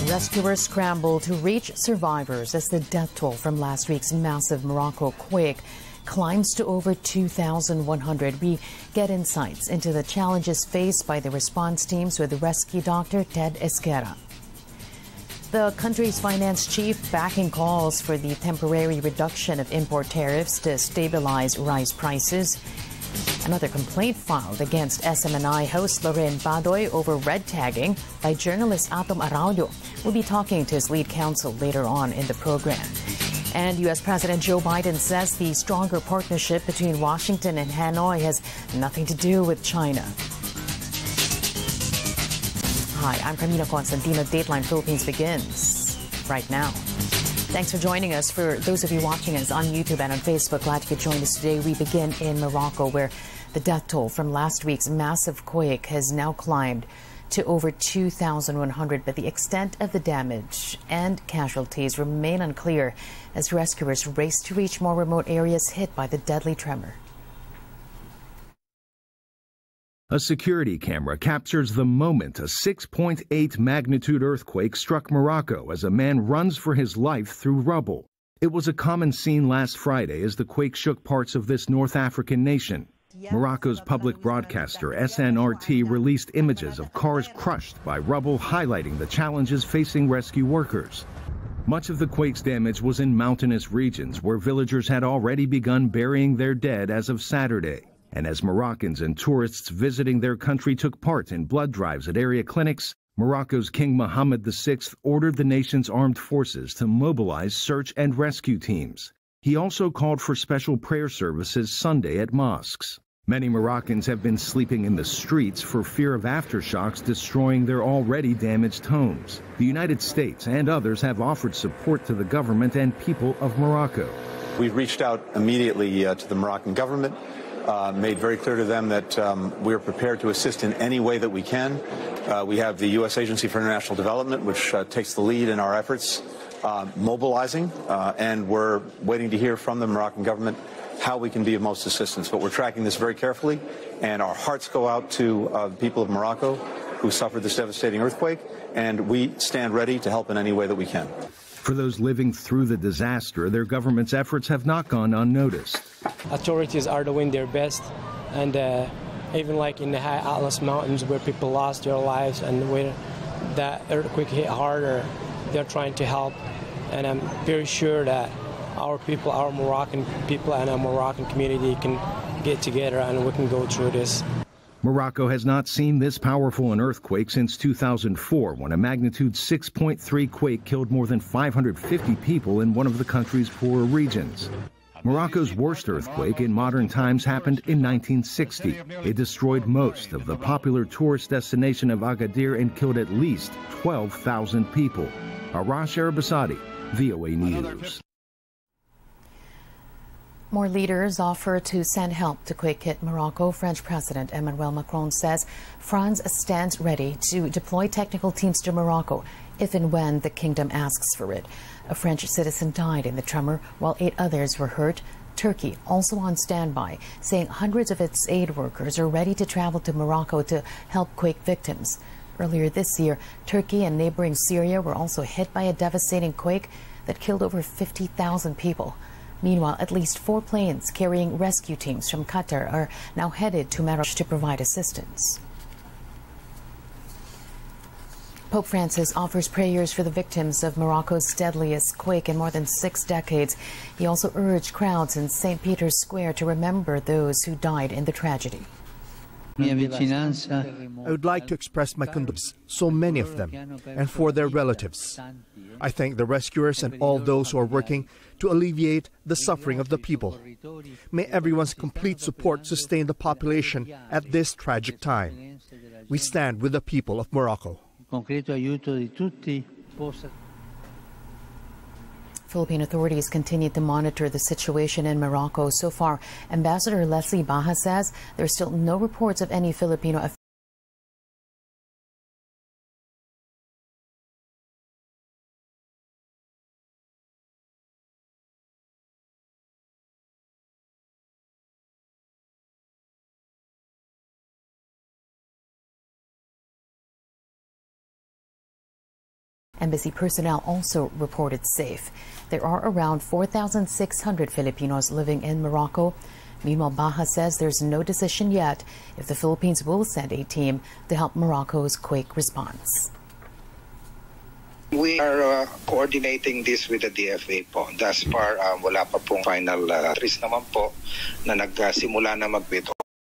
Rescuers scramble to reach survivors as the death toll from last week's massive Morocco quake climbs to over 2,100. We get insights into the challenges faced by the response teams with rescue doctor Ted Esquerra. The country's finance chief backing calls for the temporary reduction of import tariffs to stabilize rice prices. Another complaint filed against SMNI host Lorraine Badoy over red tagging by journalist Atom Araujo. We'll be talking to his lead counsel later on in the program. And U.S. President Joe Biden says the stronger partnership between Washington and Hanoi has nothing to do with China. Hi, I'm Carmina Constantino. Dateline Philippines begins right now. Thanks for joining us. For those of you watching us on YouTube and on Facebook, glad you could join us today. We begin in Morocco, where the death toll from last week's massive quake has now climbed to over 2,100, but the extent of the damage and casualties remain unclear as rescuers race to reach more remote areas hit by the deadly tremor. A security camera captures the moment a 6.8 magnitude earthquake struck Morocco as a man runs for his life through rubble. It was a common scene last Friday as the quake shook parts of this North African nation. Morocco's public broadcaster SNRT released images of cars crushed by rubble, highlighting the challenges facing rescue workers. Much of the quake's damage was in mountainous regions where villagers had already begun burying their dead as of Saturday. And as Moroccans and tourists visiting their country took part in blood drives at area clinics, Morocco's King Mohammed VI ordered the nation's armed forces to mobilize search and rescue teams. He also called for special prayer services Sunday at mosques. Many Moroccans have been sleeping in the streets for fear of aftershocks destroying their already damaged homes. The United States and others have offered support to the government and people of Morocco. We've reached out immediately to the Moroccan government. Made very clear to them that we are prepared to assist in any way that we can. We have the U.S. Agency for International Development, which takes the lead in our efforts, mobilizing, and we're waiting to hear from the Moroccan government how we can be of most assistance. But we're tracking this very carefully, and our hearts go out to the people of Morocco who suffered this devastating earthquake, and we stand ready to help in any way that we can. For those living through the disaster, their government's efforts have not gone unnoticed. Authorities are doing their best, and even like in the high Atlas Mountains where people lost their lives and where that earthquake hit harder, they're trying to help. And I'm very sure that our people, our Moroccan people and our Moroccan community can get together and we can go through this. Morocco has not seen this powerful an earthquake since 2004, when a magnitude 6.3 quake killed more than 550 people in one of the country's poorer regions. Morocco's worst earthquake in modern times happened in 1960. It destroyed most of the popular tourist destination of Agadir and killed at least 12,000 people. Arash Arabasadi, VOA News. More leaders offer to send help to quake-hit Morocco. French President Emmanuel Macron says France stands ready to deploy technical teams to Morocco if and when the kingdom asks for it. A French citizen died in the tremor while 8 others were hurt. Turkey also on standby, saying hundreds of its aid workers are ready to travel to Morocco to help quake victims. Earlier this year, Turkey and neighboring Syria were also hit by a devastating quake that killed over 50,000 people. Meanwhile, at least 4 planes carrying rescue teams from Qatar are now headed to Marrakesh to provide assistance. Pope Francis offers prayers for the victims of Morocco's deadliest quake in more than 6 decades. He also urged crowds in St. Peter's Square to remember those who died in the tragedy. I would like to express my condolences, so many of them, and for their relatives. I thank the rescuers and all those who are working to alleviate the suffering of the people. May everyone's complete support sustain the population at this tragic time. We stand with the people of Morocco. Philippine authorities continue to monitor the situation in Morocco. So far, Ambassador Leslie Baja says there are still no reports of any Filipino officials Embassy personnel also reported safe. There are around 4,600 Filipinos living in Morocco. Meanwhile, Baha says there's no decision yet if the Philippines will send a team to help Morocco's quake response. We are coordinating this with the DFA po. Thus far, wala pa pong final risk naman po na nagsimula na mag-bid.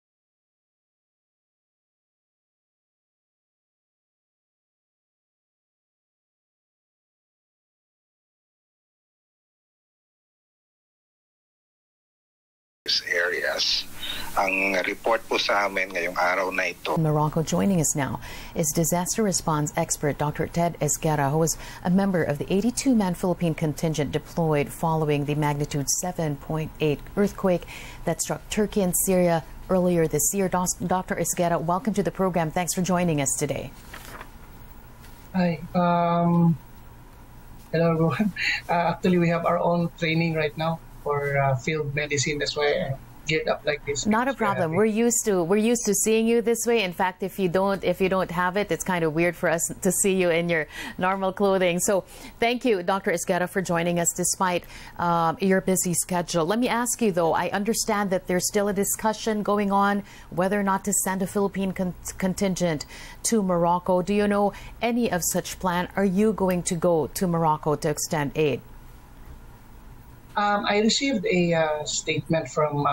Areas. Ang report po sa amin ngayong araw na ito. Morocco, joining us now is disaster response expert Dr. Ted Esguerra, who was a member of the 82-man Philippine contingent deployed following the magnitude 7.8 earthquake that struck Turkey and Syria earlier this year. Dr. Esguerra, welcome to the program. Thanks for joining us today. Hi. Hello, everyone. Actually, we have our own training right now for field medicine. That's why I geared up like this. Not a problem. We're used to seeing you this way. In fact, if you don't have it, it's kind of weird for us to see you in your normal clothing. So thank you, Dr. Esguerra, for joining us despite your busy schedule. Let me ask you, though, I understand that there's still a discussion going on whether or not to send a Philippine contingent to Morocco. Do you know any of such plan? Are you going to go to Morocco to extend aid? I received a statement from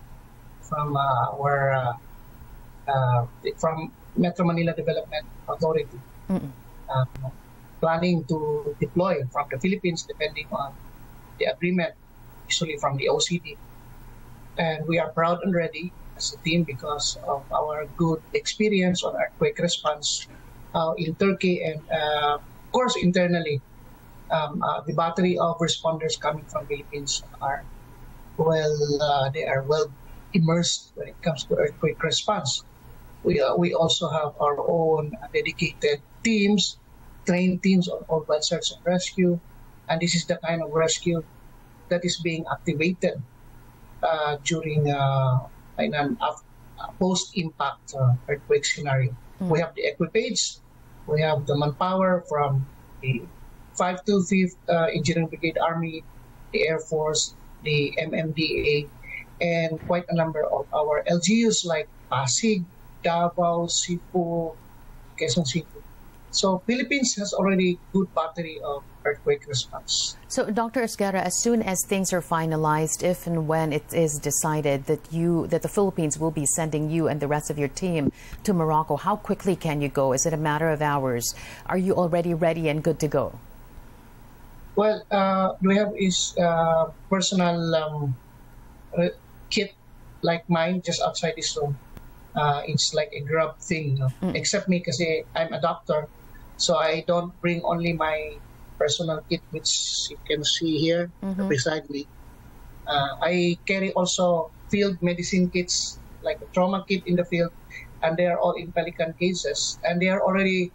Metro Manila Development Authority, planning to deploy from the Philippines, depending on the agreement, usually from the OCD. And we are proud and ready as a team because of our good experience on earthquake response in Turkey and, of course, internally. The battery of responders coming from Philippines are they are well immersed when it comes to earthquake response. We also have our own dedicated teams, trained teams on all-well search and rescue, and this is the kind of rescue that is being activated during a post-impact earthquake scenario. We have the equipage, we have the manpower from the 525th Engineering Brigade Army, the Air Force, the MMDA, and quite a number of our LGUs like Pasig, Davao, Cebu, Quezon City. So Philippines has already good battery of earthquake response. So Dr. Esguerra, as soon as things are finalized, if and when it is decided that the Philippines will be sending you and the rest of your team to Morocco, how quickly can you go? Is it a matter of hours? Are you already ready and good to go? Well, we have is personal kit like mine just outside this room. It's like a grub thing, except me because I'm a doctor, so I don't bring only my personal kit, which you can see here beside me. I carry also field medicine kits, like a trauma kit in the field, and they are all in Pelican cases, and they are already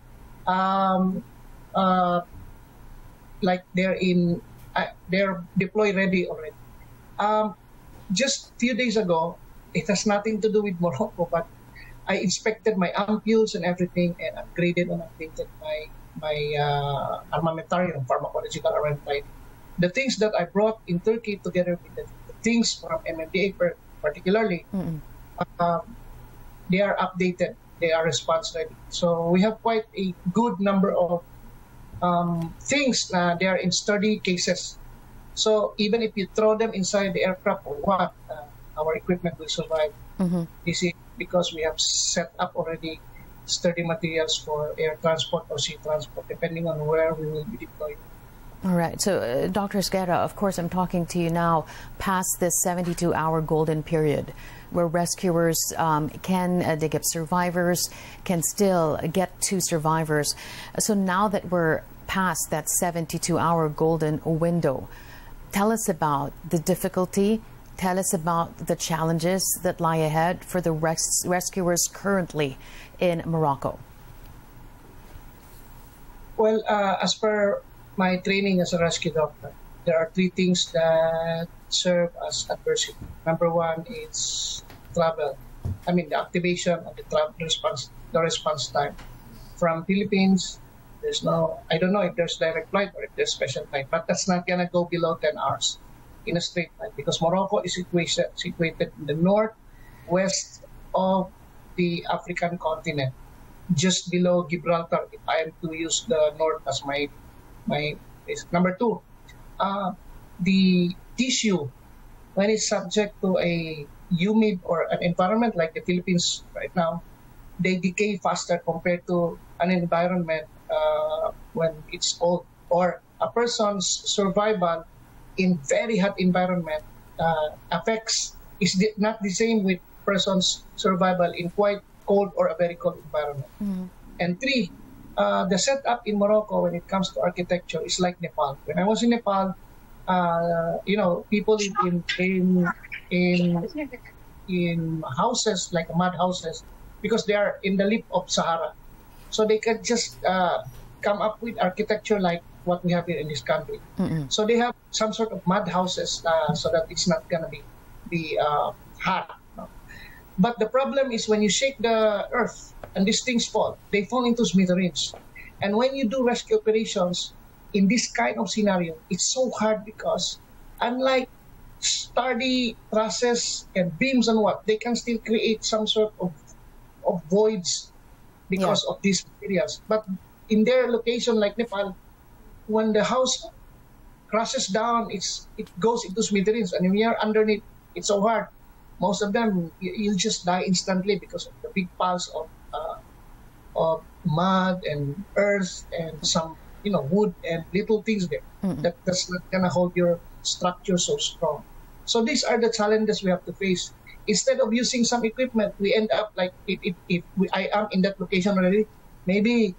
like they're deploy ready already. Just a few days ago, it has nothing to do with Morocco, but I inspected my ampules and everything and upgraded and updated my armamentarium, pharmacological armamentarium. The things that I brought in Turkey together with the things from MMDA particularly, they are updated, they are response ready. So we have quite a good number of things. They are in sturdy cases. So even if you throw them inside the aircraft or what, our equipment will survive. This is because we have set up already sturdy materials for air transport or sea transport, depending on where we will be deployed. All right. So, Dr. Esguerra, of course, I'm talking to you now past this 72-hour golden period where rescuers can dig up survivors, can still get to survivors. So now that we're past that 72-hour golden window, tell us about the difficulty, tell us about the challenges that lie ahead for the rescuers currently in Morocco. Well, as per my training as a rescue doctor, there are three things that serve as adversity. Number one is travel. I mean, the activation of the response time from Philippines There's no, I don't know if there's direct flight or if there's special flight, but that's not gonna go below 10 hours in a straight flight because Morocco is situated in the northwest of the African continent, just below Gibraltar, if I am to use the north as my base. Number two, the tissue, when it's subject to a humid or an environment like the Philippines right now, they decay faster compared to an environment when it's cold. Or a person's survival in very hot environment is not the same with person's survival in quite cold or a very cold environment. Mm-hmm. And three, the setup in Morocco when it comes to architecture is like Nepal. When I was in Nepal, people in houses like mud houses because they are in the lip of Sahara, so they can just come up with architecture like what we have here in this country. Mm-hmm. So they have some sort of mud houses so that it's not gonna be hot. But the problem is when you shake the earth and these things fall, they fall into smithereens. And when you do rescue operations in this kind of scenario, it's so hard because unlike sturdy trusses and beams and they can still create some sort of voids because of these materials. But in their location like Nepal, when the house crashes down, it goes into smithereens. And when you're underneath, it's so hard. Most of them, you'll just die instantly because of the big piles of mud and earth and some, wood and little things there. Mm-hmm. That's not gonna hold your structure so strong. So these are the challenges we have to face. Instead of using some equipment, we end up like I am in that location already, maybe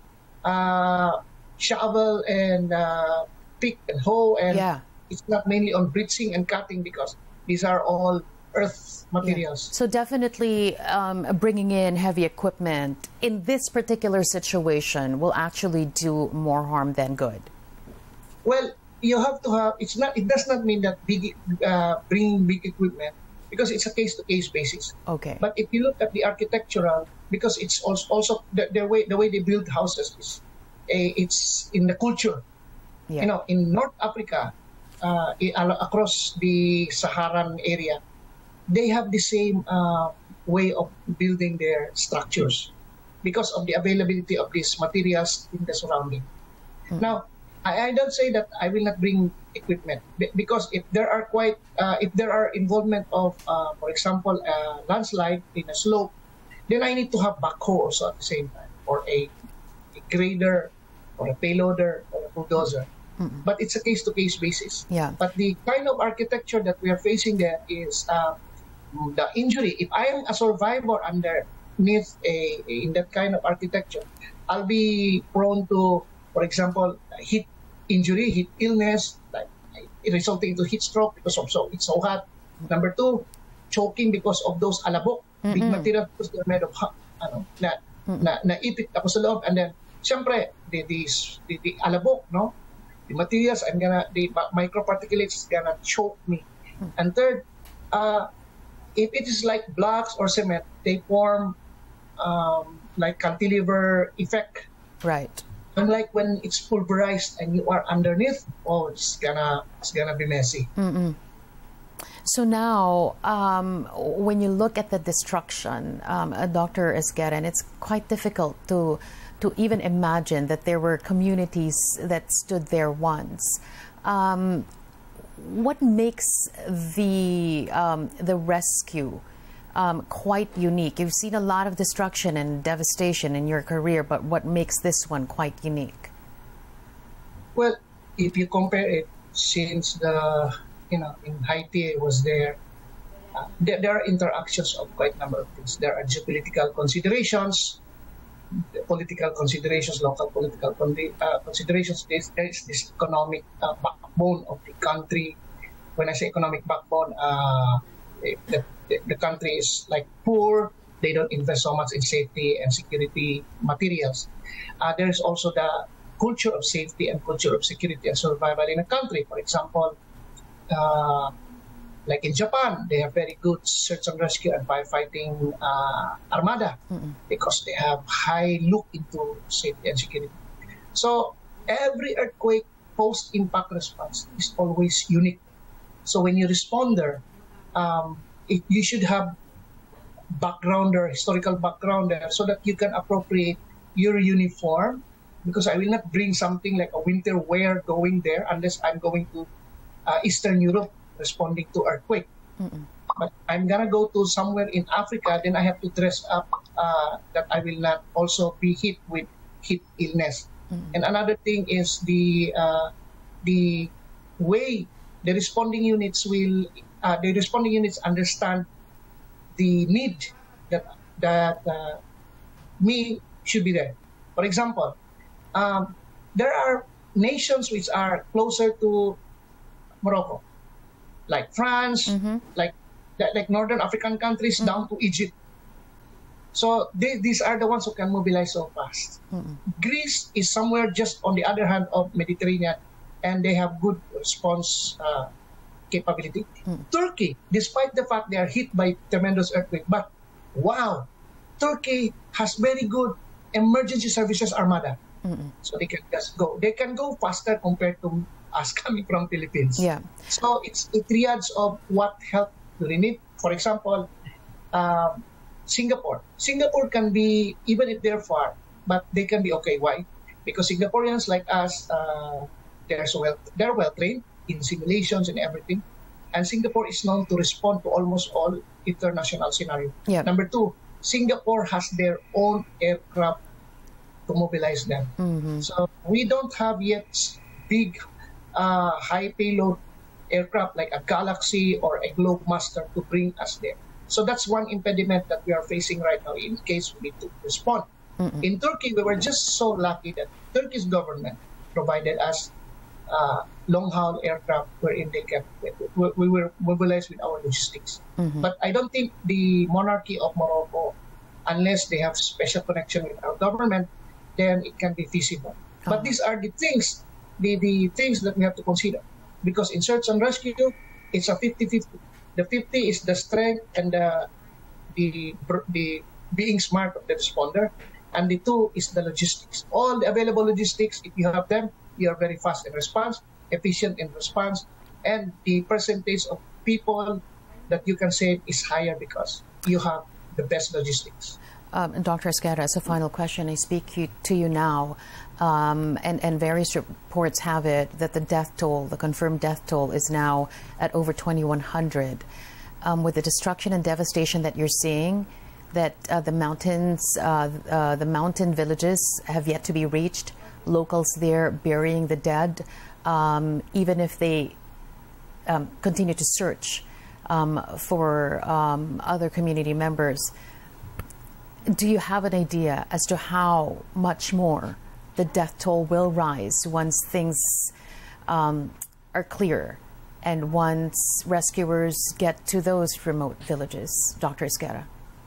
shovel and pick and hoe, and it's not mainly on bridging and cutting because these are all earth materials. So definitely bringing in heavy equipment in this particular situation will actually do more harm than good. Well, you have to have, it does not mean that bringing big equipment because it's a case-to-case basis. Okay. But if you look at the architectural, because it's also the way they build houses is it's in the culture. Yeah. In North Africa, across the Saharan area, they have the same way of building their structures because of the availability of these materials in the surrounding. Mm-hmm. Now, I don't say that I will not bring equipment because if there are involvement of, for example, a landslide in a slope, then I need to have backhoe also at the same time, or a grader, or a payloader, or a bulldozer. Mm-hmm. But it's a case-to-case basis. Yeah. But the kind of architecture that we are facing there is the injury. If I am a survivor underneath in that kind of architecture, I'll be prone to, for example, heat injury, heat illness, like resulting into heat stroke because it's so hot. Number two, choking because of those alabok, big material because they're made of na ipit ako sa loob, and then syempre the alabok, the materials the microparticulates is gonna choke me. And third, if it is like blocks or cement, they form like cantilever effect. Right. Unlike when it's pulverized and you are underneath, it's gonna be messy. Mm-mm. So now, when you look at the destruction, Dr. Esguerren, it's quite difficult to even imagine that there were communities that stood there once. What makes the rescue quite unique? You've seen a lot of destruction and devastation in your career, but what makes this one quite unique? Well, if you compare it, since in Haiti was there are interactions of quite a number of things. There are geopolitical considerations, political considerations, local political considerations. There is this economic backbone of the country. When I say economic backbone, the country is like poor. They don't invest so much in safety and security materials. There is also the culture of safety and culture of security and survival in a country. For example, like in Japan, they have very good search and rescue and firefighting armada because they have high look into safety and security. So every earthquake post-impact response is always unique. So when you responder, you should have historical background there, so that you can appropriate your uniform, because I will not bring something like a winter wear going there unless I'm going to Eastern Europe responding to earthquake. But I'm gonna go to somewhere in Africa, then I have to dress up that I will not also be hit with heat illness. And another thing is the way the responding units understand the need that me should be there. For example, there are nations which are closer to Morocco, like France, like Northern African countries down to Egypt. So these are the ones who can mobilize so fast. Greece is somewhere just on the other hand of Mediterranean, and they have good response capability. Turkey, despite the fact they are hit by tremendous earthquake, but wow, Turkey has very good emergency services armada. So they can just go. They can go faster compared to us coming from Philippines. Yeah. So it's a triage of what help do they need. For example, Singapore. Singapore can be, even if they're far, but they can be okay. Why? Because Singaporeans like us, they're well trained in simulations and everything. And Singapore is known to respond to almost all international scenarios. Yeah. Number two, Singapore has their own aircraft to mobilize them. So we don't have yet big high payload aircraft like a Galaxy or a Globemaster to bring us there. So that's one impediment that we are facing right now in case we need to respond. In Turkey, we were just so lucky that Turkish government provided us long-haul aircraft wherein we were mobilized with our logistics. But I don't think the monarchy of Morocco, unless they have special connection with our government, then it can be feasible. But these are the things that we have to consider. Because in search and rescue, it's a 50-50. The 50 is the strength and the being smart of the responder, and the 2 is the logistics. All the available logistics, if you have them, you are very fast in response, efficient in response, and the percentage of people that you can save is higher because you have the best logistics. Dr. Esguerra, as a final question, I speak to you now, and various reports have it that the confirmed death toll is now at over 2,100. With the destruction and devastation that you're seeing, that the mountain villages have yet to be reached, locals there burying the dead, even if they continue to search for other community members. Do you have an idea as to how much more the death toll will rise once things are clear and once rescuers get to those remote villages? Dr. Esguerra.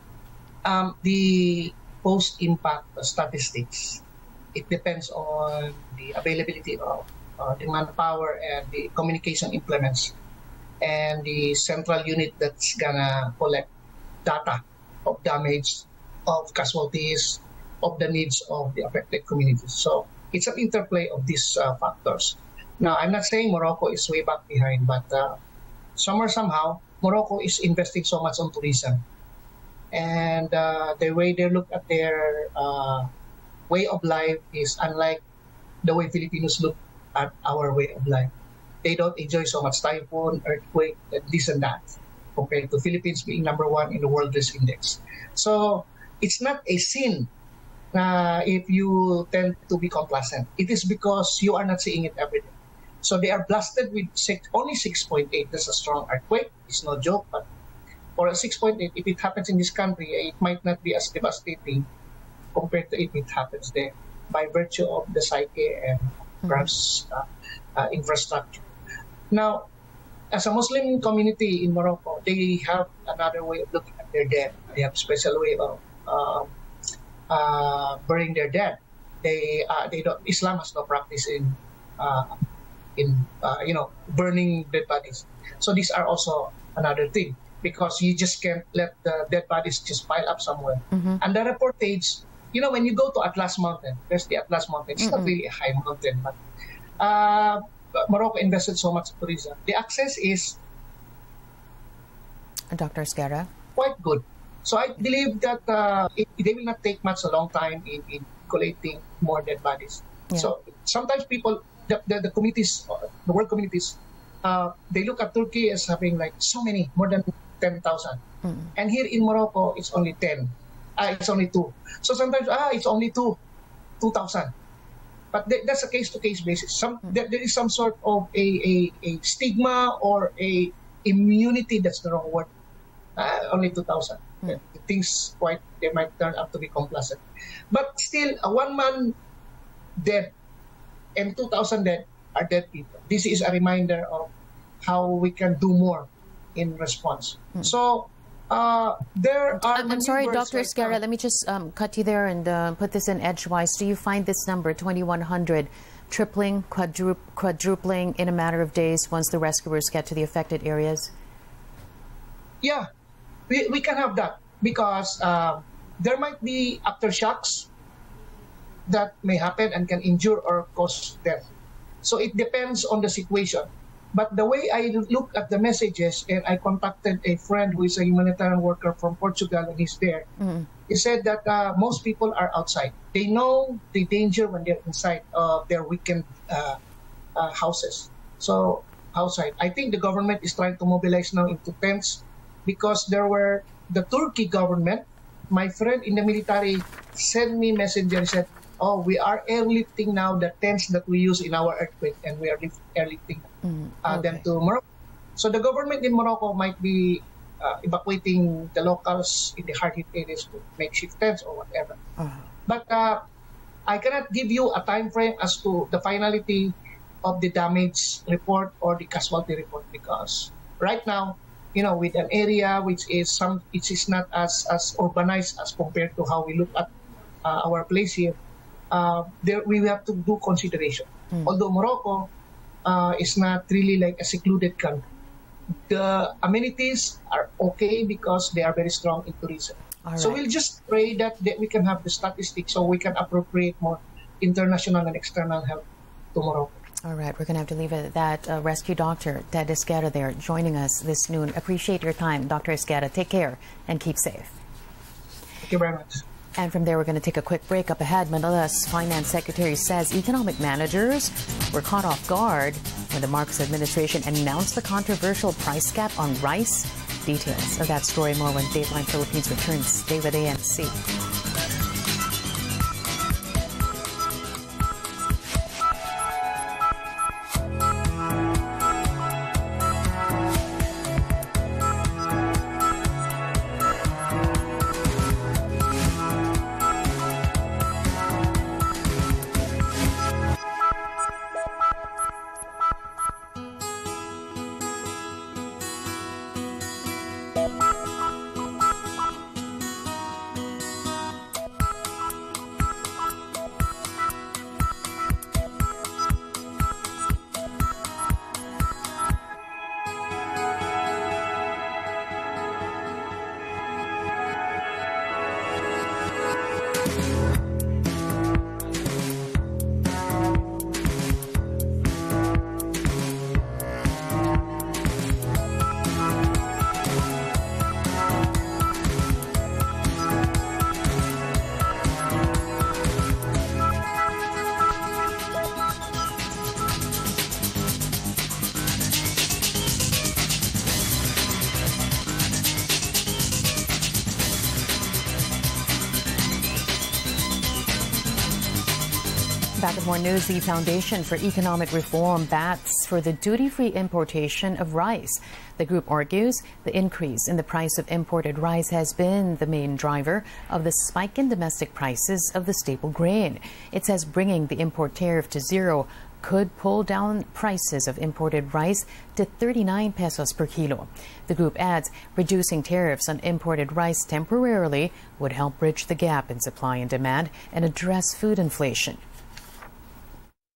The post-impact statistics, it depends on the availability of the manpower and the communication implements and the central unit that's gonna collect data of damage, of casualties, of the needs of the affected communities. So it's an interplay of these factors. Now, I'm not saying Morocco is way back behind, but somehow, Morocco is investing so much on tourism. And the way they look at their way of life is unlike the way Filipinos look at our way of life. They don't enjoy so much typhoon, earthquake, this and that, compared to Philippines being #1 in the World Risk Index. So it's not a sin if you tend to be complacent. It is because you are not seeing it every day. So they are blasted with only 6.8. That's a strong earthquake. It's no joke, but for a 6.8, if it happens in this country, it might not be as devastating compared to if it happens there, by virtue of the psyche and perhaps infrastructure. Now, as a Muslim community in Morocco, they have another way of looking at their dead. They have a special way of burying their dead. They don't. Islam has no practice in burning dead bodies. So these are also another thing, because you just can't let the dead bodies just pile up somewhere. And the reportage you know, when you go to Atlas Mountain, there's the Atlas Mountain. It's not really a high mountain, but Morocco invested so much in tourism. The access is Dr. Esguerra, quite good. So I believe that they will not take much a long time in collecting more dead bodies. Yeah. So sometimes people, the communities, the world communities, they look at Turkey as having like so many, more than 10,000. And here in Morocco, it's only 10. It's only 2. So sometimes, it's only 2,000. But that's a case-to-case basis. There is some sort of a stigma or a immunity, that's the wrong word. Only 2,000. Things they might turn out to be complacent. But still, a 1 man dead and 2,000 dead are dead people. This is a reminder of how we can do more in response. So there are... I'm sorry, Dr. Esguerra, let me just cut you there and put this in edgewise. Do you find this number, 2,100, tripling, quadrupling in a matter of days once the rescuers get to the affected areas? Yeah, we can have that because there might be aftershocks that may happen and can injure or cause death. So it depends on the situation. But the way I look at the messages, and I contacted a friend who is a humanitarian worker from Portugal, and he's there. He said that most people are outside. They know the danger when they're inside their weakened houses. So outside. I think the government is trying to mobilize now into tents because the Turkey government, my friend in the military sent me messenger, said, oh, we are airlifting now the tents that we use in our earthquake, and we are airlifting them to Morocco. So the government in Morocco might be evacuating the locals in the hard-hit areas to makeshift tents or whatever. But I cannot give you a time frame as to the finality of the damage report or the casualty report because right now, you know, with an area which is not as urbanized as compared to how we look at our place here, there we have to do consideration. Although Morocco is not really like a secluded country, the amenities are okay because they are very strong in tourism. So we'll just pray that we can have the statistics so we can appropriate more international and external help to Morocco. All right, we're going to have to leave it at that. Rescue Doctor Ted Esguerra there joining us this noon. Appreciate your time, Dr. Esguerra. Take care and keep safe. Thank you very much. And from there, we're going to take a quick break. Up ahead, Manila's finance secretary says economic managers were caught off guard when the Marcos administration announced the controversial price cap on rice. Details of that story more when Dateline Philippines returns. Stay with ANC. Back with more news. The Foundation for Economic Reform bats for the duty-free importation of rice. The group argues the increase in the price of imported rice has been the main driver of the spike in domestic prices of the staple grain. It says bringing the import tariff to zero could pull down prices of imported rice to 39 pesos per kilo. The group adds reducing tariffs on imported rice temporarily would help bridge the gap in supply and demand and address food inflation.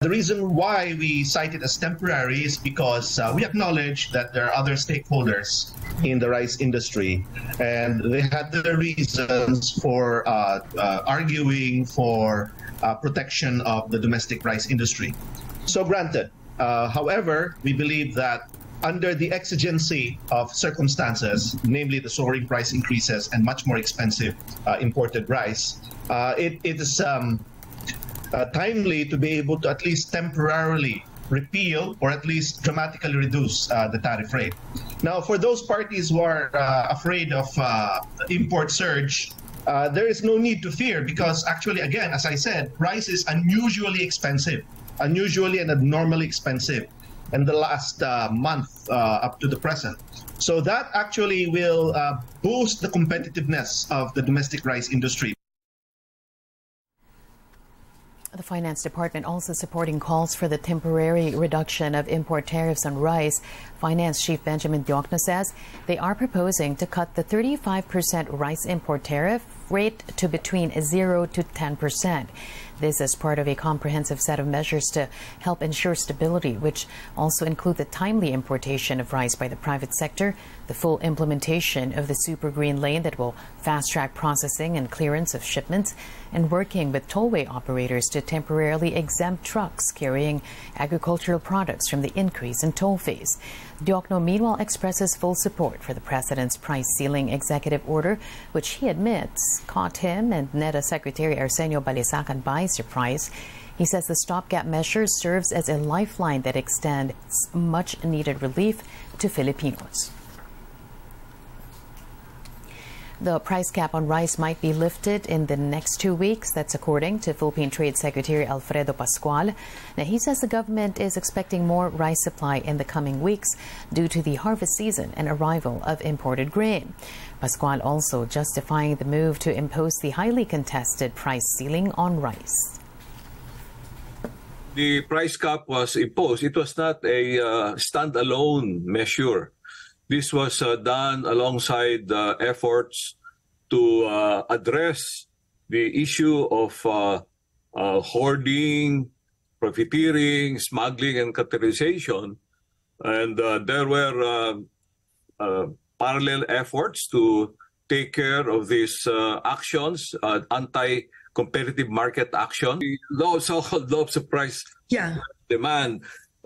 The reason why we cite it as temporary is because we acknowledge that there are other stakeholders in the rice industry, and they had their reasons for arguing for protection of the domestic rice industry. So granted, however, we believe that under the exigency of circumstances, namely the soaring price increases and much more expensive imported rice, it is timely to be able to at least temporarily repeal or at least dramatically reduce the tariff rate. Now, for those parties who are afraid of import surge, there is no need to fear because actually, again, as I said, rice is unusually expensive, unusually and abnormally expensive in the last month up to the present. So that actually will boost the competitiveness of the domestic rice industry. The Finance Department also supporting calls for the temporary reduction of import tariffs on rice. Finance Chief Benjamin Diokno says they are proposing to cut the 35% rice import tariff rate to between 0 to 10%. This is part of a comprehensive set of measures to help ensure stability, which also include the timely importation of rice by the private sector, the full implementation of the super green lane that will fast-track processing and clearance of shipments, and working with tollway operators to temporarily exempt trucks carrying agricultural products from the increase in toll fees. Diokno meanwhile expresses full support for the President's price ceiling executive order, which he admits caught him and NEDA Secretary Arsenio Balisacan by surprise. He says the stopgap measure serves as a lifeline that extends much-needed relief to Filipinos. The price cap on rice might be lifted in the next 2 weeks. That's according to Philippine Trade Secretary Alfredo Pascual. Now, he says the government is expecting more rice supply in the coming weeks due to the harvest season and arrival of imported grain. Pascual also justifying the move to impose the highly contested price ceiling on rice. The price cap was imposed. It was not a standalone measure. This was done alongside efforts to address the issue of hoarding, profiteering, smuggling, and cartelization. And there were parallel efforts to take care of these actions, anti-competitive market action. The so-called law of price demand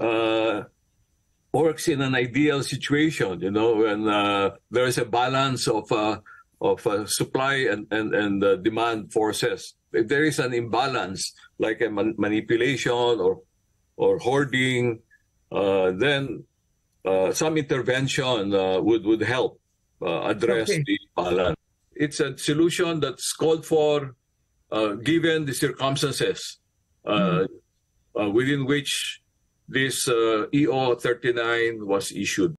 works in an ideal situation, you know, when there is a balance of supply and demand forces. If there is an imbalance, like a manipulation or hoarding, then some intervention would help address the balance. It's a solution that's called for given the circumstances within which this EO 39 was issued.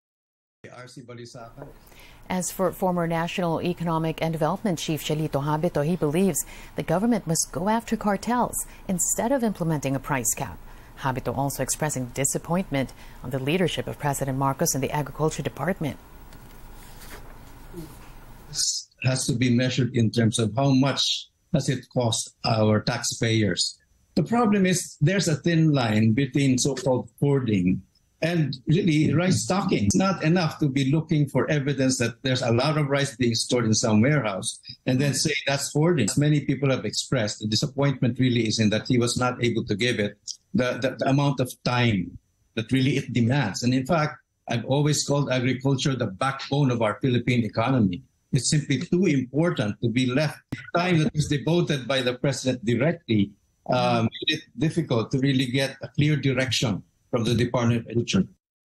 As for former National Economic and Development Chief Chelito Habito, he believes the government must go after cartels instead of implementing a price cap. Habito also expressing disappointment on the leadership of President Marcos and the Agriculture Department. This has to be measured in terms of how much does it cost our taxpayers. The problem is there's a thin line between so-called hoarding and really rice stocking. It's not enough to be looking for evidence that there's a lot of rice being stored in some warehouse and then say that's hoarding. Many people have expressed the disappointment really is in that he was not able to give it the amount of time that really it demands. And in fact, I've always called agriculture the backbone of our Philippine economy. It's simply too important to be left. Time that was devoted by the president directly made it difficult to really get a clear direction from the Department of Agriculture.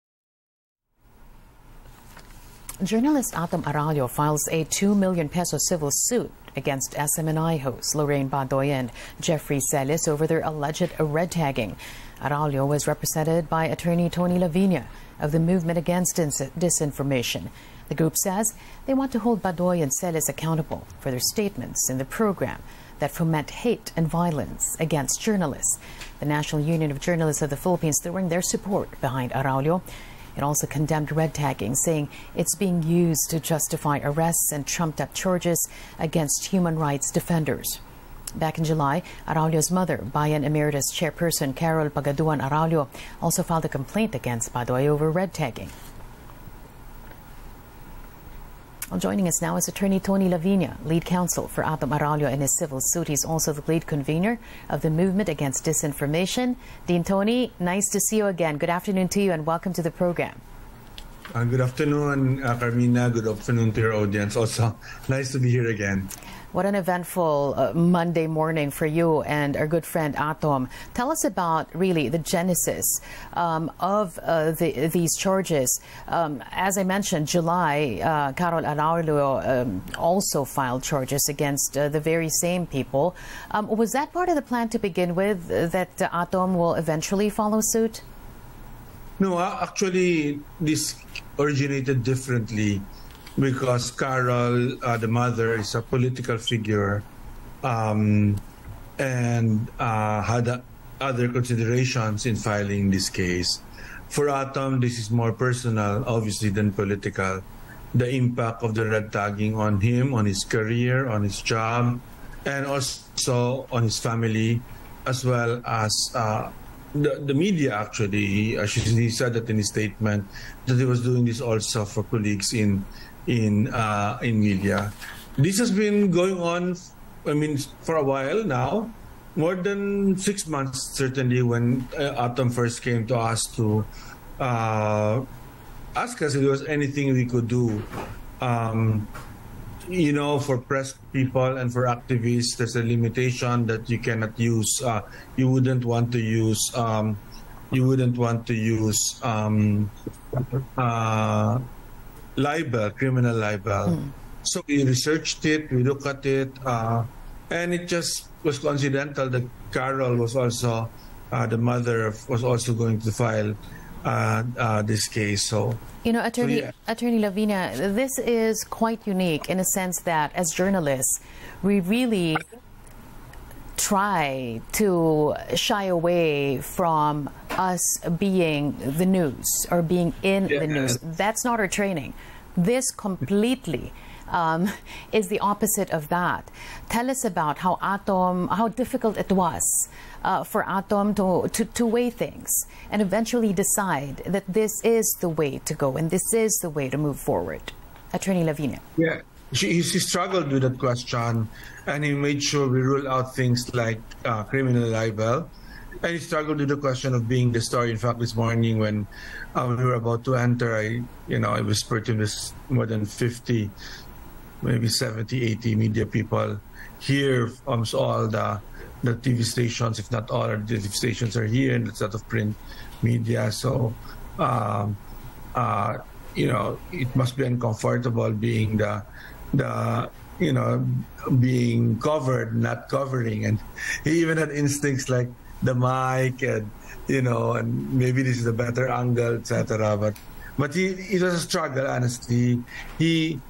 Journalist Atom Aralio files a 2 million peso civil suit against SMNI hosts Lorraine Badoy and Jeffrey Celis over their alleged red tagging. Aralio was represented by attorney Tony Lavinia of the Movement Against Disinformation. The group says they want to hold Badoy and Celis accountable for their statements in the program that foment hate and violence against journalists. The National Union of Journalists of the Philippines throwing their support behind Aralio. It also condemned red tagging, saying it's being used to justify arrests and trumped-up charges against human rights defenders. Back in July, Araulio's mother, Bayan Emeritus Chairperson Carol Pagaduan Araulio, also filed a complaint against Badoy over red tagging. Well, joining us now is Attorney Tony Lavina, lead counsel for Atom Araulio in his civil suit. He's also the lead convener of the Movement Against Disinformation. Dean Tony, nice to see you again. Good afternoon to you and welcome to the program. Good afternoon, Carmina. Good afternoon to your audience. Also, nice to be here again. What an eventful Monday morning for you and our good friend Atom. Tell us about really the genesis of these charges. As I mentioned, July, Carol Araulio also filed charges against the very same people. Was that part of the plan to begin with, that Atom will eventually follow suit? No, actually, this originated differently. Because Carol, the mother, is a political figure and had other considerations in filing this case. For Atom, this is more personal, obviously, than political. The impact of the red tagging on him, on his career, on his job, and also on his family, as well as the media, actually. He said that in his statement that he was doing this also for colleagues in media. This has been going on, for a while now, more than 6 months, certainly, when Atom first came to us to ask us if there was anything we could do. For press people and for activists, there's a limitation that you cannot use. You wouldn't want to use libel, criminal libel. So we researched it, we looked at it, and it just was coincidental that Carol was also, the mother was also going to file this case. So, Attorney Lavina, this is quite unique in a sense that as journalists, we really try to shy away from us being the news or being in the news. That's not our training. This completely is the opposite of that. Tell us about how difficult it was for Atom to weigh things and eventually decide that this is the way to go and this is the way to move forward. Attorney Lavina. Yeah. He struggled with that question, and he made sure we rule out things like criminal libel. And he struggled with the question of being the story. In fact, this morning when we were about to enter, I whispered to him there's more than 50, maybe 70, 80 media people here from all the TV stations, if not all our TV stations are here, and it's a lot of print media. So, it must be uncomfortable being being covered, not covering. And he even had instincts like the mic and, and maybe this is a better angle, etc. But it was a struggle, honestly. He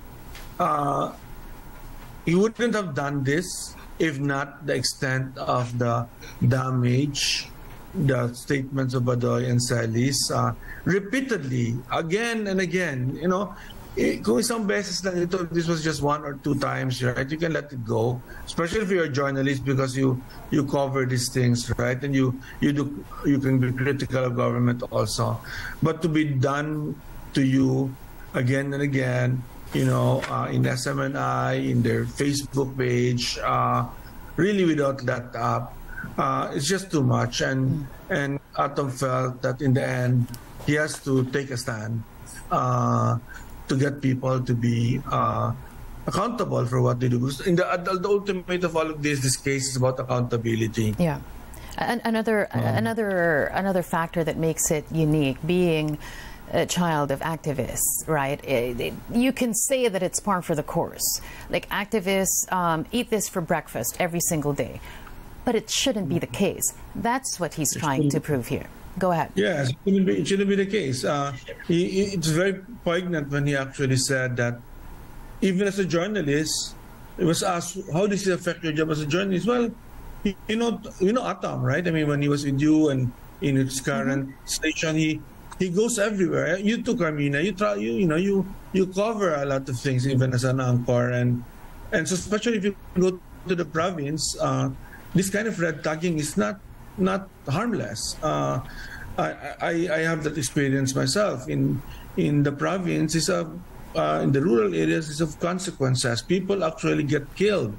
wouldn't have done this if not the extent of the damage, the statements of Badoy and Celis, repeatedly, again and again, kung isang beses lang ito, this was just 1 or 2 times, right? You can let it go, especially if you're a journalist, because you cover these things, right? And you can be critical of government also, but to be done to you again and again, in SMNI, in their Facebook page, really without let up, it's just too much. And Atom felt that in the end he has to take a stand to get people to be accountable for what they do. Because in the ultimate of all of this case is about accountability. Yeah. Another factor that makes it unique, being a child of activists, right? You can say that it's par for the course. Like, activists eat this for breakfast every single day. But it shouldn't be the case. That's what he's trying to prove here. Go ahead. Yes, it shouldn't be the case. It's very poignant when he actually said that even as a journalist, it was asked, how does it affect your job as a journalist? Well, you know Atom, right? I mean, when he was with you and in its current station, he goes everywhere. You too, Carmina. You cover a lot of things, even as an anchor, and so especially if you go to the province, this kind of red tagging is not harmless. I have that experience myself. In the province, in the rural areas, is of consequences. People actually get killed.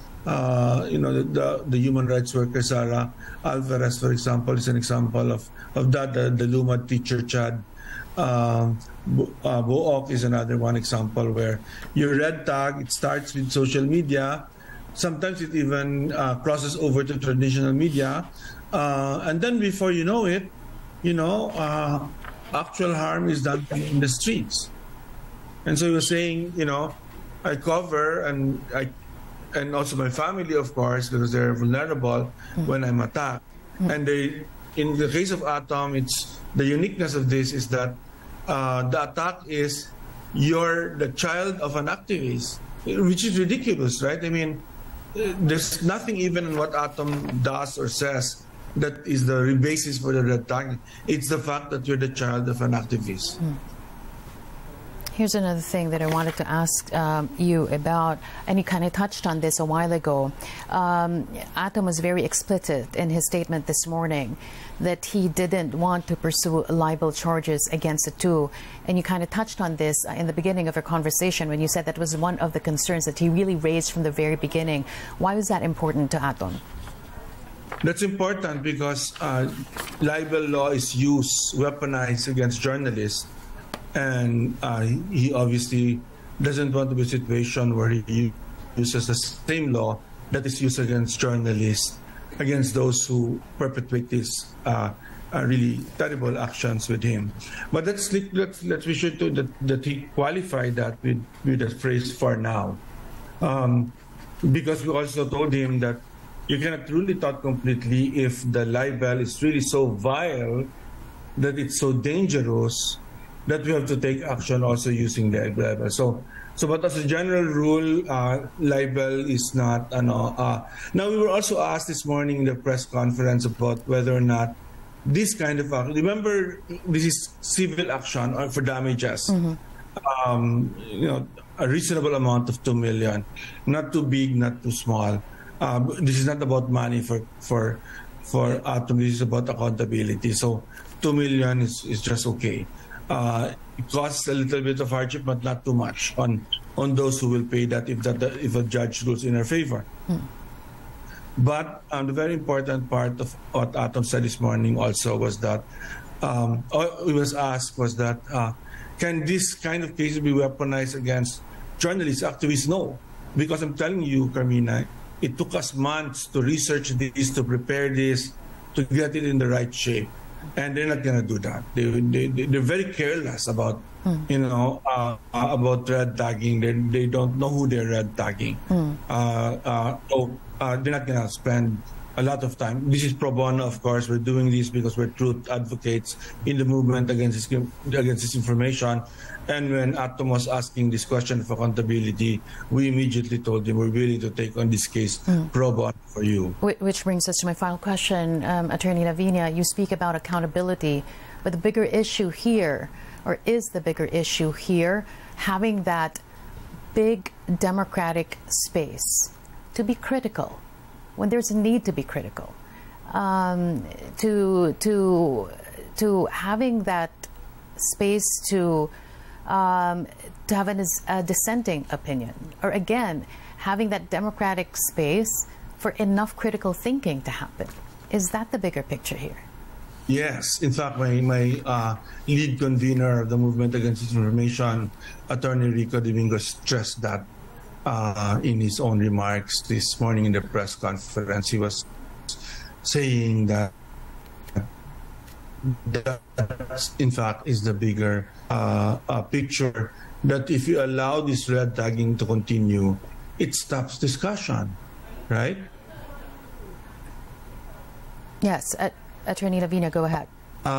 The human rights worker Sara Alvarez, for example, is an example of that. The Lumad teacher Chad Book is another one example where your red tag, it starts with social media. Sometimes it even crosses over to traditional media. And then before you know it, actual harm is done in the streets. And so you're saying, I cover and also my family, of course, because they're vulnerable when I'm attacked. And in the case of Atom, the uniqueness of this is that the attack is you're the child of an activist, which is ridiculous, right? I mean, there's nothing even in what Atom does or says that is the basis for the attack. It's the fact that you're the child of an activist. Here's another thing that I wanted to ask you about, and you kind of touched on this a while ago. Atom was very explicit in his statement this morning that he didn't want to pursue libel charges against the two. And you kind of touched on this in the beginning of our conversation when you said that was one of the concerns that he really raised from the very beginning. Why was that important to Atom? That's important because libel law is weaponized against journalists. And he obviously doesn't want to be a situation where he uses the same law that is used against journalists, against those who perpetuate these really terrible actions with him. But let's be sure that he qualified that with the phrase "for now," because we also told him that you cannot rule it out completely if the libel is really so vile that it's so dangerous that we have to take action also using the libel. But as a general rule, libel is not, Now, we were also asked this morning in the press conference about whether or not this kind of action, remember, this is civil action for damages. A reasonable amount of 2 million, not too big, not too small. This is not about money for Atom. This is about accountability. So 2 million is just okay. It costs a little bit of hardship, but not too much on those who will pay that if a judge rules in our favor. But the very important part of what Atom said this morning also was that he was asked was that can this kind of cases be weaponized against journalists, activists? No, because I'm telling you, Carmina, it took us months to research this, to prepare this, to get it in the right shape. And they're not going to do that. They're very careless about, about red tagging. They don't know who they're red tagging. So they're not going to spend a lot of time. This is pro bono, of course. We're doing this because we're truth advocates in the movement against this information. And when Atom was asking this question of accountability, we immediately told him we're willing to take on this case pro bono for you. Which brings us to my final question, Attorney Lavinia. You speak about accountability, but the bigger issue here, or is the bigger issue here, having that big democratic space to be critical when there's a need to be critical, to having that space to have a dissenting opinion, or again, having that democratic space for enough critical thinking to happen. Is that the bigger picture here? Yes. In fact, my lead convener of the Movement Against Disinformation, Attorney Rico Domingo, stressed that in his own remarks this morning in the press conference. He was saying that in fact is the bigger picture, that if you allow this red tagging to continue, it stops discussion, right? Yes. Attorney Lavinia, go ahead.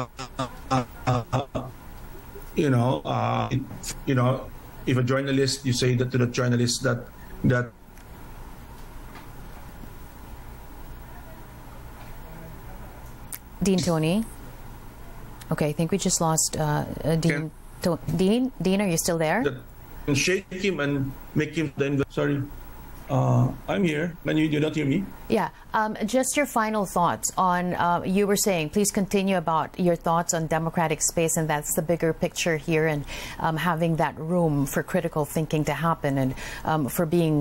If a journalist, you say that to the journalist that Dean Tony. Okay, I think we just lost Dean. Dean, are you still there? Shake him and make him then. Sorry. I'm here. You don't hear me? Yeah. Just your final thoughts on, you were saying, please continue about your thoughts on democratic space, and that's the bigger picture here, and having that room for critical thinking to happen, and for being,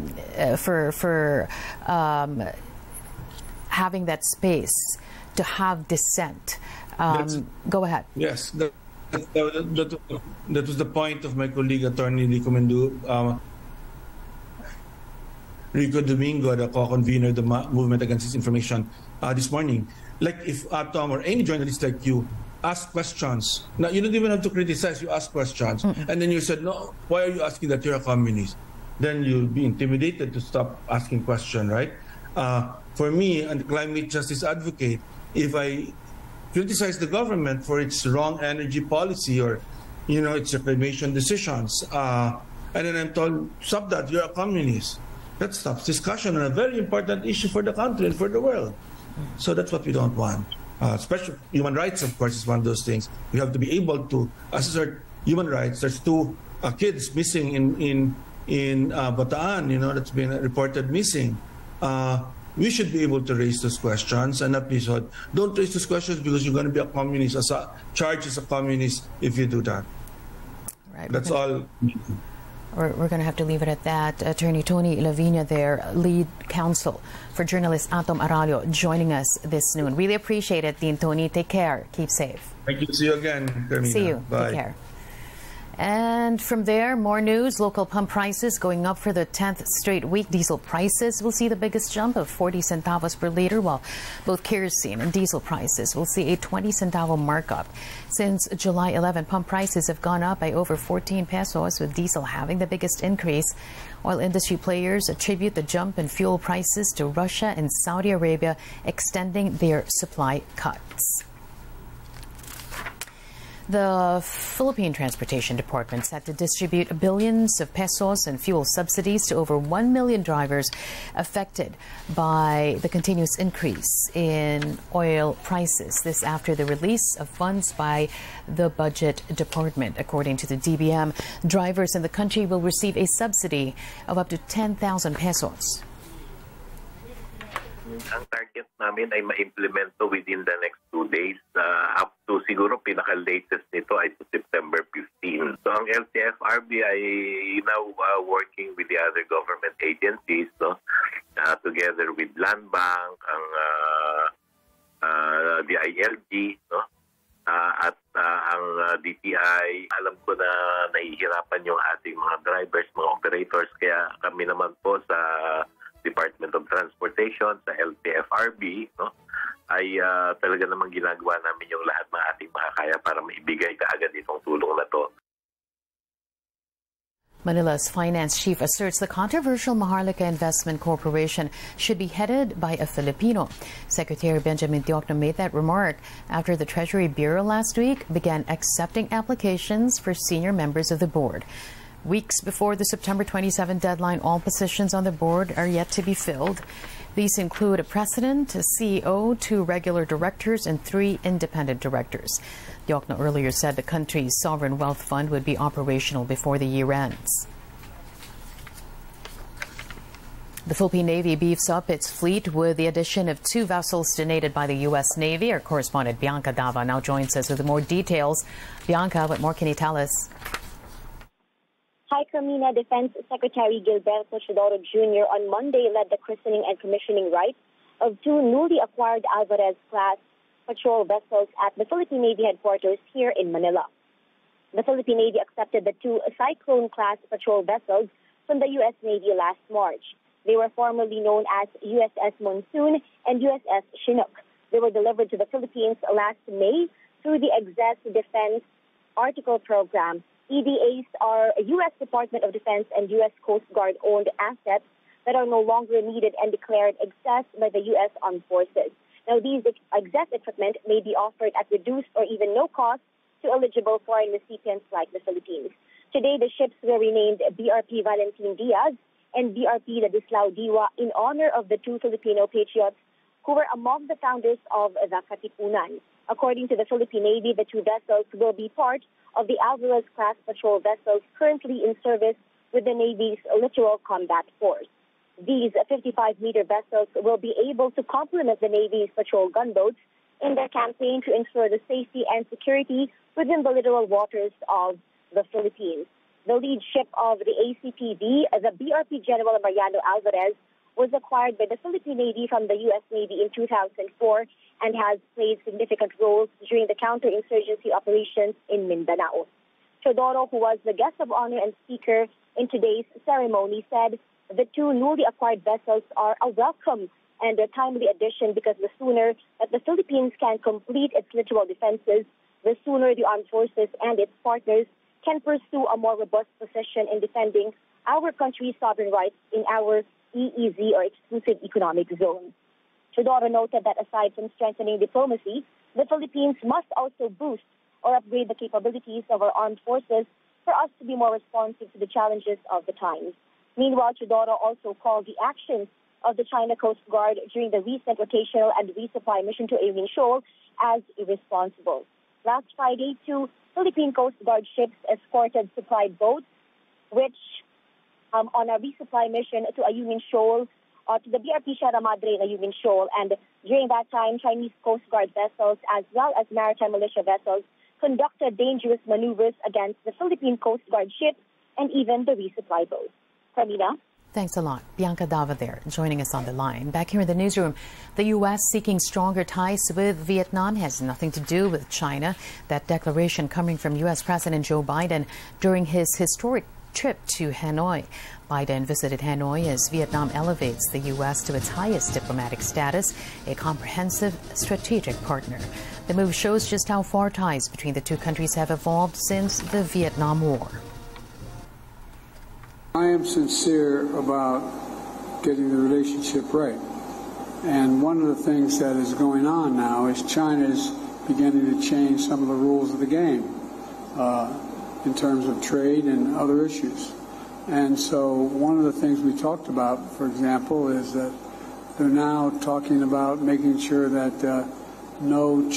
having that space to have dissent. Go ahead. Yes, that was the point of my colleague, Attorney Rico Domingo, the co-convener of the Movement Against Disinformation, this morning. Like, if Tom or any journalist like you ask questions, now you don't even have to criticize, you ask questions, and then you said, no, why are you asking that? You're a communist? Then you'll be intimidated to stop asking questions, right? For me, and the climate justice advocate, if I criticize the government for its wrong energy policy or, its reclamation decisions, and then I'm told, stop that, you're a communist. That stops discussion on a very important issue for the country and for the world. So that's what we don't want. Especially human rights, of course, is one of those things. We have to be able to assert human rights. There's 2 kids missing in Bataan, that's been reported missing. We should be able to raise those questions and not be so. Don't raise those questions because you're going to be a communist, charged as a communist if you do that. Right. That's all. We're going to have to leave it at that. Attorney Tony Lavina there, lead counsel for journalist Atom Aralio, joining us this noon. Really appreciate it, Dean Tony. Take care. Keep safe. Thank you. See you again, Carmina. See you. Bye. Take care. And from there, more news. Local pump prices going up for the 10th straight week. Diesel prices will see the biggest jump of 40 centavos per liter, while both kerosene and diesel prices will see a 20 centavo markup. Since July 11, pump prices have gone up by over 14 pesos, with diesel having the biggest increase. Oil industry players attribute the jump in fuel prices to Russia and Saudi Arabia extending their supply cuts. The Philippine Transportation Department set to distribute billions of pesos in fuel subsidies to over 1 million drivers affected by the continuous increase in oil prices. This after the release of funds by the Budget Department. According to the DBM, drivers in the country will receive a subsidy of up to 10,000 pesos. Ang target namin ay ma-implement to within the next 2 days. Up to siguro pinaka-latest nito ay to September 15. So ang LTFRB ay now working with the other government agencies, together with Land Bank, ang the ILG, at ang DTI. Alam ko na nahihirapan yung ating mga drivers, mga operators, kaya kami naman po sa Department of Transportation, sa LTFRB, ay talaga namang ginagawa namin yung lahat ng ating makakaya para maibigay kaagad itong tulong na to. Manila's finance chief asserts the controversial Maharlika Investment Corporation should be headed by a Filipino. Secretary Benjamin Diokno made that remark after the Treasury Bureau last week began accepting applications for senior members of the board. Weeks before the September 27 deadline, all positions on the board are yet to be filled. These include a president, a CEO, 2 regular directors, and 3 independent directors. Diokno earlier said the country's sovereign wealth fund would be operational before the year ends. The Philippine Navy beefs up its fleet with the addition of 2 vessels donated by the U.S. Navy. Our correspondent Bianca Dava now joins us with more details. Bianca, what more can you tell us? Hi, Carmina. Defense Secretary Gilberto Chodoro Jr. on Monday led the christening and commissioning rites of 2 newly acquired Alvarez-class patrol vessels at the Philippine Navy headquarters here in Manila. The Philippine Navy accepted the 2 Cyclone-class patrol vessels from the U.S. Navy last March. They were formerly known as USS Monsoon and USS Chinook. They were delivered to the Philippines last May through the Excess Defense Article Program. EDAs are U.S. Department of Defense and U.S. Coast Guard-owned assets that are no longer needed and declared excess by the U.S. Armed Forces. Now, these excess equipment may be offered at reduced or even no cost to eligible foreign recipients like the Philippines. Today, the ships were renamed BRP Valentin Diaz and BRP Ladislao Diwa in honor of the 2 Filipino patriots who were among the founders of the Katipunan. According to the Philippine Navy, the 2 vessels will be part of the Alvarez-class patrol vessels currently in service with the Navy's Littoral Combat Force. These 55-meter vessels will be able to complement the Navy's patrol gunboats in their campaign to ensure the safety and security within the littoral waters of the Philippines. The lead ship of the ACPV, the BRP General Mariano Alvarez, was acquired by the Philippine Navy from the U.S. Navy in 2004 and has played significant roles during the counterinsurgency operations in Mindanao. Teodoro, who was the guest of honor and speaker in today's ceremony, said the two newly acquired vessels are a welcome and a timely addition because the sooner that the Philippines can complete its littoral defenses, the sooner the armed forces and its partners can pursue a more robust position in defending our country's sovereign rights in our EEZ, or Exclusive Economic Zone. Teodoro noted that aside from strengthening diplomacy, the Philippines must also boost or upgrade the capabilities of our armed forces for us to be more responsive to the challenges of the times. Meanwhile, Teodoro also called the actions of the China Coast Guard during the recent rotational and resupply mission to Ayungin Shoal as irresponsible. Last Friday, 2 Philippine Coast Guard ships escorted supply boats, which on a resupply mission to Ayungin Shoal, to the BRP Sierra Madre in Ayungin Shoal. And during that time, Chinese Coast Guard vessels as well as maritime militia vessels conducted dangerous maneuvers against the Philippine Coast Guard ships and even the resupply boats. Carmina? Thanks a lot. Bianca Dava there, joining us on the line. Back here in the newsroom, the U.S. seeking stronger ties with Vietnam has nothing to do with China. That declaration coming from U.S. President Joe Biden during his historic trip to Hanoi. Biden visited Hanoi as Vietnam elevates the U.S. to its highest diplomatic status, a comprehensive strategic partner. The move shows just how far ties between the two countries have evolved since the Vietnam War. I am sincere about getting the relationship right. And one of the things that is going on now is China is beginning to change some of the rules of the game in terms of trade and other issues. And so one of the things we talked about, for example, is that they're now talking about making sure that no one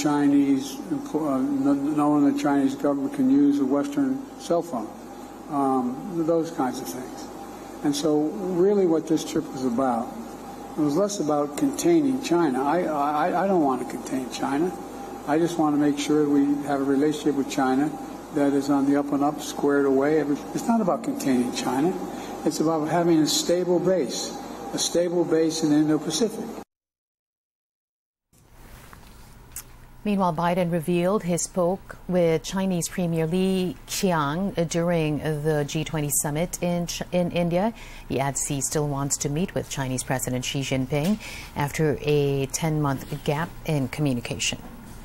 in the Chinese government can use a Western cell phone. Those kinds of things. And so really what this trip was about, it was less about containing China. I don't want to contain China. I just want to make sure we have a relationship with China that is on the up and up, squared away. It's not about containing China. It's about having a stable base in the Indo-Pacific. Meanwhile, Biden revealed he spoke with Chinese Premier Li Qiang during the G20 summit in India. He adds he still wants to meet with Chinese President Xi Jinping after a 10-month gap in communication.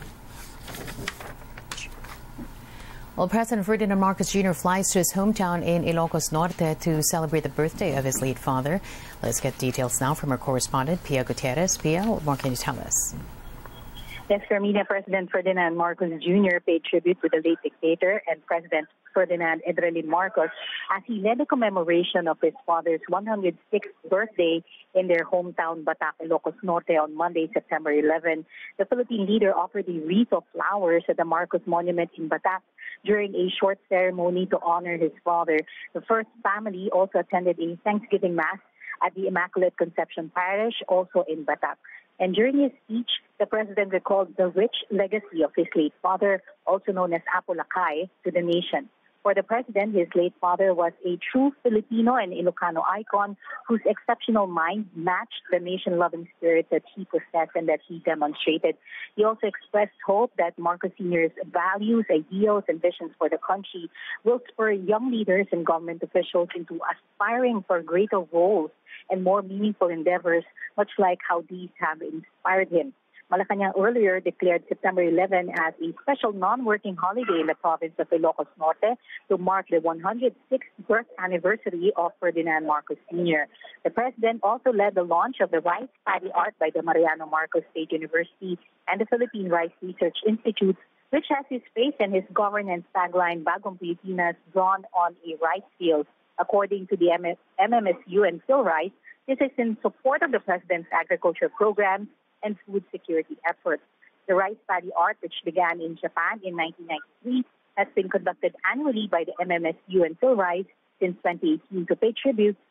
Well, President Ferdinand Marcos Jr. flies to his hometown in Ilocos Norte to celebrate the birthday of his late father. Let's get details now from our correspondent, Pia Gutierrez. Pia, what more can you tell us? Yes, Carmina, President Ferdinand Marcos Jr. paid tribute to the late dictator and President Ferdinand Edralin Marcos as he led a commemoration of his father's 106th birthday in their hometown, Batac, Ilocos Norte, on Monday, September 11. The Philippine leader offered a wreath of flowers at the Marcos Monument in Batac during a short ceremony to honor his father. The first family also attended a Thanksgiving Mass at the Immaculate Conception Parish, also in Batac. And during his speech, the president recalled the rich legacy of his late father, also known as Apo Lakay, to the nation. For the president, his late father was a true Filipino and Ilocano icon whose exceptional mind matched the nation-loving spirit that he possessed and that he demonstrated. He also expressed hope that Marcos Sr.'s values, ideals, and visions for the country will spur young leaders and government officials into aspiring for greater roles and more meaningful endeavors, much like how these have inspired him. Malacanang earlier declared September 11 as a special non-working holiday in the province of Ilocos Norte to mark the 106th birth anniversary of Ferdinand Marcos Sr. The president also led the launch of the Rice Paddy Art by the Mariano Marcos State University and the Philippine Rice Research Institute, which has his face and his governance tagline, Bagong Pilipinas, drawn on a rice field. According to the MMSU and PhilRice, this is in support of the president's agriculture programs and food security efforts. The Rice Paddy Art, which began in Japan in 1993, has been conducted annually by the MMSU and PhilRice since 2018 to pay tribute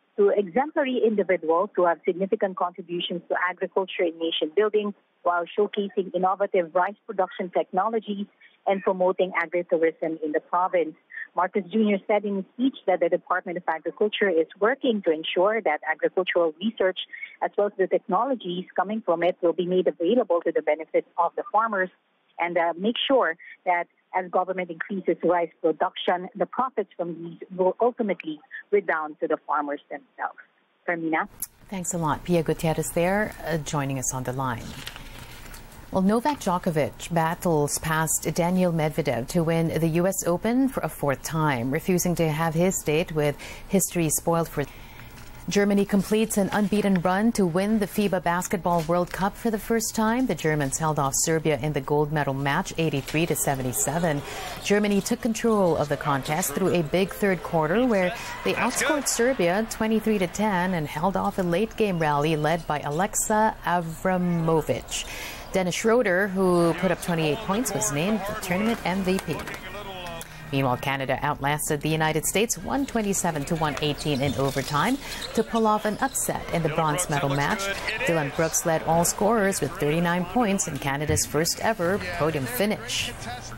to exemplary individuals who have significant contributions to agriculture and nation building while showcasing innovative rice production technologies and promoting agritourism in the province. Marcos Jr. said in his speech that the Department of Agriculture is working to ensure that agricultural research as well as the technologies coming from it will be made available to the benefit of the farmers and make sure that as government increases rice production, the profits from these will ultimately redound to the farmers themselves. Carmina? Thanks a lot. Pia Gutierrez there joining us on the line. Well, Novak Djokovic battles past Daniil Medvedev to win the U.S. Open for a fourth time, refusing to have his date with history spoiled for. Germany completes an unbeaten run to win the FIBA Basketball World Cup for the first time. The Germans held off Serbia in the gold medal match 83-77. Germany took control of the contest through a big third quarter where they outscored Serbia 23-10 and held off a late game rally led by Alexa Avramovic. Dennis Schroeder, who put up 28 points, was named the tournament MVP. Meanwhile, Canada outlasted the United States 127-118 in overtime to pull off an upset in the bronze medal match. Dylan Brooks led all scorers with 39 points in Canada's first ever podium finish.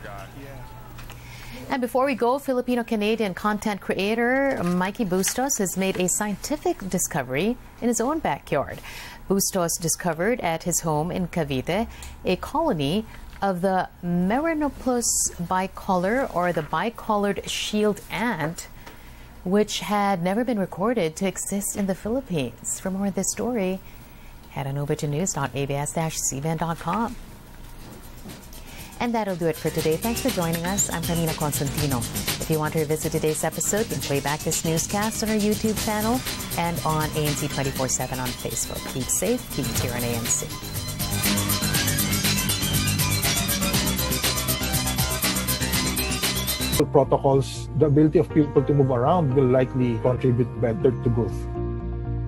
And before we go, Filipino-Canadian content creator Mikey Bustos has made a scientific discovery in his own backyard. Bustos discovered at his home in Cavite a colony of the Meranopus bicolor, or the bicolored shield ant, which had never been recorded to exist in the Philippines. For more of this story, head on over to news.abs-cbn.com. And that'll do it for today. Thanks for joining us. I'm Carmina Constantino. If you want to revisit today's episode, you can play back this newscast on our YouTube channel and on ANC 24/7 on Facebook. Keep safe. Keep it here on ANC. Protocols, the ability of people to move around will likely contribute better to growth.